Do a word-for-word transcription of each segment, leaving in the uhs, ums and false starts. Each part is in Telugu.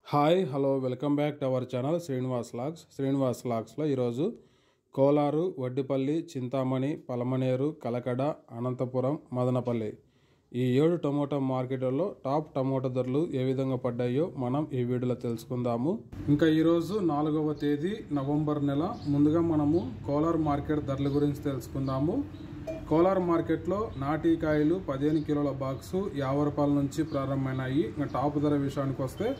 Hi hello welcome back to our channel Srinivas logs Srinivas లాగ్స్లో ఈరోజు కోలారు, వడ్డిపల్లి, చింతామణి, పలమనేరు, కలకడ, అనంతపురం, మదనపల్లి ఈ ఏడు టమోటా మార్కెట్లలో టాప్ టమోటా ధరలు ఏ విధంగా పడ్డాయో మనం ఈ వీడియోలో తెలుసుకుందాము. ఇంకా ఈరోజు నాలుగవ తేదీ నవంబర్ నెల. ముందుగా మనము కోలార్ మార్కెట్ ధరల గురించి తెలుసుకుందాము. కోలార్ మార్కెట్లో నాటి కాయలు పదిహేను కిలోల బాక్సు యాభై రూపాయల నుంచి ప్రారంభమైనాయి. ఇంకా టాప్ ధర విషయానికి వస్తే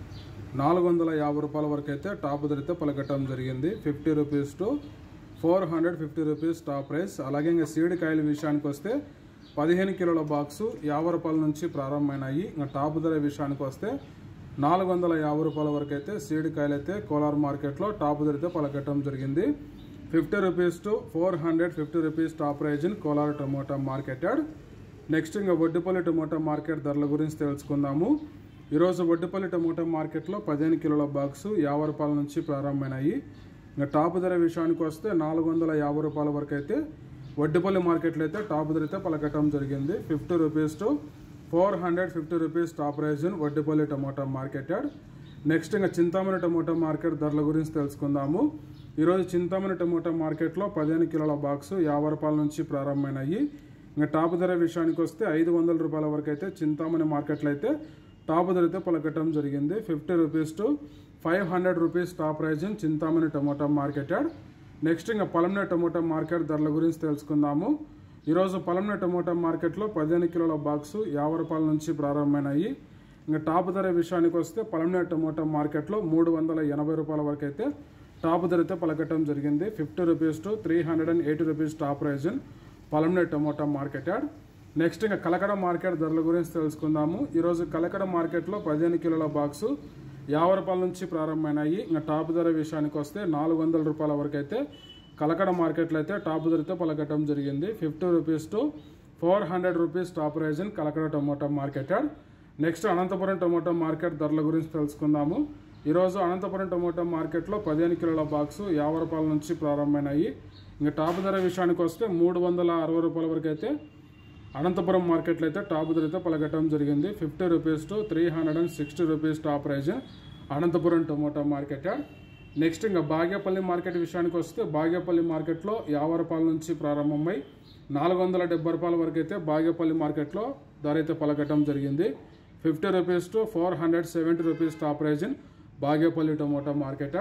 నాలుగు వందల యాభై రూపాయల వరకు అయితే టాప్ ధరతో పలకటం జరిగింది. Fifty rupees to four hundred fifty rupees top price. అలాగే ఇంకా సీడ్ కాయల విషయానికి వస్తే పదిహేను కిలోల బాక్సు యాభై రూపాయల నుంచి ప్రారంభమైనాయి. ఇంకా టాప్ ధర విషయానికి వస్తే నాలుగు వందల యాభై రూపాయల వరకు అయితే సీడ్ కాయలు అయితే కోలార్ మార్కెట్లో టాప్ ధరతో పలకటం జరిగింది. Fifty rupees to four hundred fifty rupees top price in Kolar tomato marketed. Next ఇంకా వడ్డిపల్లి టమోటా మార్కెట్ ధరల గురించి తెలుసుకుందాము. ఈరోజు వడ్డిపల్లి టమోటా మార్కెట్లో పదిహేను కిలోల బాక్సు యాభై రూపాయల నుంచి ప్రారంభమైనాయి. ఇంకా టాప్ ధర విషయానికి వస్తే నాలుగు వందల యాభై రూపాయల వరకు అయితే వడ్డిపల్లి మార్కెట్లో అయితే టాప్ ధర అయితే పలకటం జరిగింది. Fifty rupees to four hundred fifty rupees top price in Vaddipalli tomato marketed. Next ఇంకా చింతామణి టమోటా మార్కెట్ ధరల గురించి తెలుసుకుందాము. ఈరోజు చింతామణి టమోటా మార్కెట్లో పదిహేను కిలోల బాక్సు యాభై రూపాయల నుంచి ప్రారంభమైనాయి. ఇంకా టాప్ ధర విషయానికి వస్తే ఐదు వందల రూపాయల వరకు అయితే చింతామణి మార్కెట్లో అయితే టాప్ ధరతో పలకటం జరిగింది. Fifty rupees to five hundred rupees top price in Chintamani tomato marketed. Next ఇంకా పలమనేరు టమోటా మార్కెట్ ధరల గురించి తెలుసుకుందాము. ఈరోజు పలమనేరు టమోటా మార్కెట్లో పదిహేను కిలోల బాక్సు యాభై రూపాయల నుంచి ప్రారంభమైనాయి. ఇంకా టాప్ ధర విషయానికి వస్తే పలమనేరు టమోటా మార్కెట్లో మూడు వందల ఎనభై రూపాయల వరకు అయితే టాప్ ధరతో పలకటం జరిగింది. Fifty rupees to three hundred and eighty rupees top price in Palamaner tomato marketed. Next ఇంకా కలకడ మార్కెట్ ధరల గురించి తెలుసుకుందాము. ఈరోజు కలకడ మార్కెట్లో పదిహేను కిలోల బాక్సు యాభై రూపాయల నుంచి ప్రారంభమైనాయి. ఇంకా టాప్ ధర విషయానికి వస్తే నాలుగు వందల రూపాయల వరకు అయితే కలకడ మార్కెట్లో అయితే టాప్ ధరతో పలకటం జరిగింది. Fifty rupees to four hundred rupees top price in Kalakada tomato marketed. Next Anantapur tomato market ధరల గురించి తెలుసుకుందాము. ఈరోజు అనంతపురం టమోటా మార్కెట్లో పదిహేను కిలోల బాక్సు యాభై రూపాయల నుంచి ప్రారంభమైనాయి. ఇంకా టాప్ ధర విషయానికి వస్తే మూడు వందల అరవై రూపాయల వరకు అయితే అనంతపురం మార్కెట్లో అయితే టాప్ ధరతో పలకటం జరిగింది. Fifty rupees to three hundred and sixty rupees top price Anantapur tomato market. Next ఇంకా బాగేపల్లి మార్కెట్ విషయానికి వస్తే బాగేపల్లి మార్కెట్లో యాభై రూపాయల నుంచి ప్రారంభమై నాలుగు వందల డెబ్బై రూపాయల వరకు అయితే బాగేపల్లి మార్కెట్లో ధర అయితే పలకటం జరిగింది. Fifty rupees to four hundred seventy rupees top price in Bagepalli tomato market.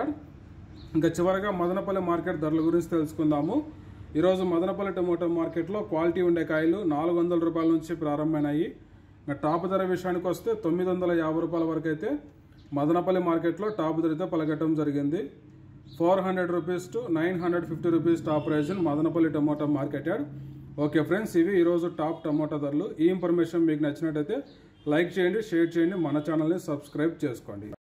ఇంకా చివరిగా మదనపల్లి మార్కెట్ ధరల గురించి తెలుసుకుందాము. ఈరోజు మదనపల్లి టమోటా మార్కెట్లో క్వాలిటీ ఉండే కాయలు నాలుగు వందల రూపాయల నుంచి ప్రారంభమైనాయి. ఇంకా టాప్ ధర విషయానికి వస్తే తొమ్మిది వందల యాభై రూపాయల వరకు అయితే మదనపల్లి మార్కెట్లో టాప్ ధరతో పలకటం జరిగింది. Four hundred rupees to nine hundred fifty rupees top price in Madanapalle tomato market. Okay friends, ఇవి ఈరోజు టాప్ టమోటా ధరలు. ఈ ఇన్ఫర్మేషన్ మీకు నచ్చినట్టయితే లైక్ చేయండి, షేర్ చేయండి, మన ఛానల్ని సబ్స్క్రైబ్ చేసుకోండి.